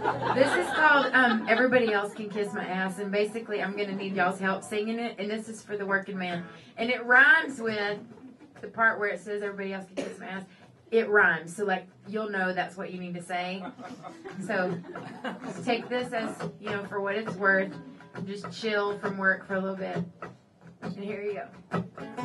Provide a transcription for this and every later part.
This is called Everybody Else Can Kiss My Ass, and basically I'm going to need y'all's help singing it, and this is for the working man. And it rhymes with the part where it says everybody else can kiss my ass. It rhymes, so like you'll know that's what you need to say. So just take this as, you know, for what it's worth, and just chill from work for a little bit. And here you go.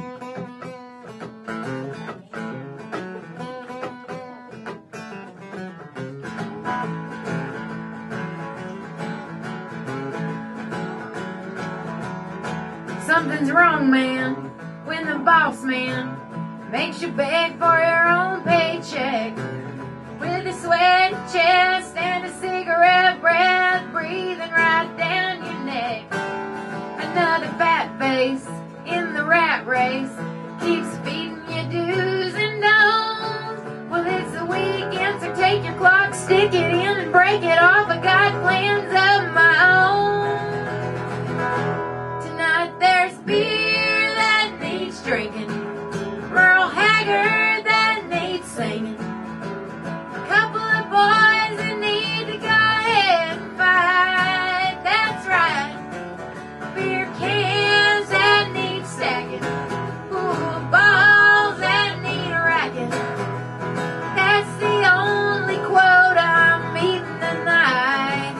Something's wrong, man, when the boss man makes you beg for your own paycheck, with a sweaty chest and a cigarette breath breathing right down your neck. Another fat face in the rat race keeps feeding you do's and don'ts. Well, it's the weekend, so take your clock, stick it in and break it off. I got plans of my own. Tonight there's beer that needs drinking, Merle Haggard that needs singing, a couple of boys that need to go ahead and fight. That's right. Beer cans that need stacking, pool balls that need racking. That's the only quote I'm eating tonight.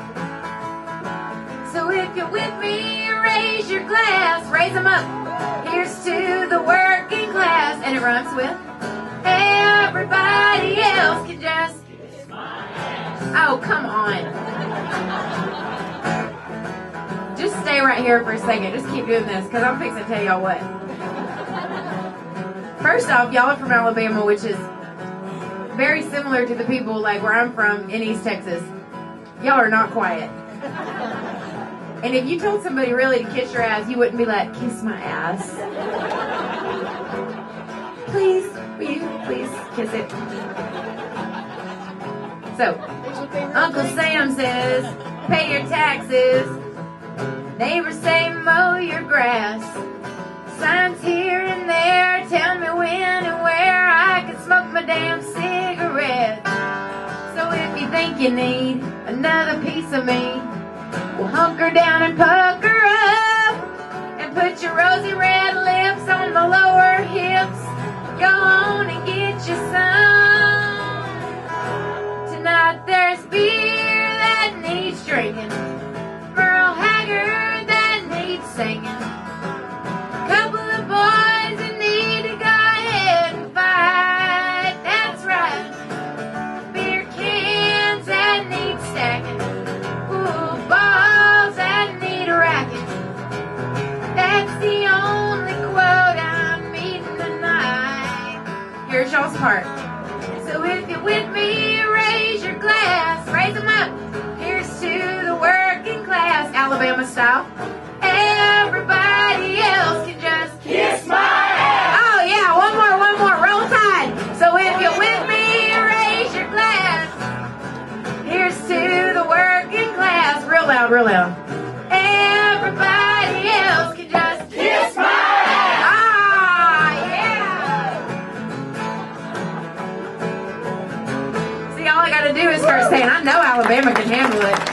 So if you're with me, raise your glass, raise them up. Here's to the working class. And it rhymes with everybody else can just kiss my ass. Oh, come on. Just stay right here for a second. Just keep doing this, because I'm fixing to tell y'all what. First off, y'all are from Alabama, which is very similar to the people like where I'm from in East Texas. Y'all are not quiet. And if you told somebody really to kiss your ass, you wouldn't be like, kiss my ass. Please, will you please kiss it? So, Uncle Sam says, pay your taxes. Neighbors say, mow your grass. Signs here and there tell me when and where I can smoke my damn cigarette. So if you think you need another piece of me, well, hunker down and pucker up, and put your rosy red lips on the lower hips. Go on and get you some. Tonight there's beer that needs drinking, Merle Haggard that needs singing, a couple of boys that need to go ahead and fight. That's right. Beer cans that need stacking, pool balls that need racking. That's the only quote I'm eating tonight. Here's y'all's part. So if you're with me, raise your glass, raise them up. Here's to the working class, Alabama style. Everybody else can just kiss my ass. Oh yeah, one more, roll tide. So if you're with me, raise your glass. Here's to the working class, real loud, real loud. Everybody else can just kiss my ass. Ah, yeah. See, all I gotta do is start saying, I know Alabama can handle it.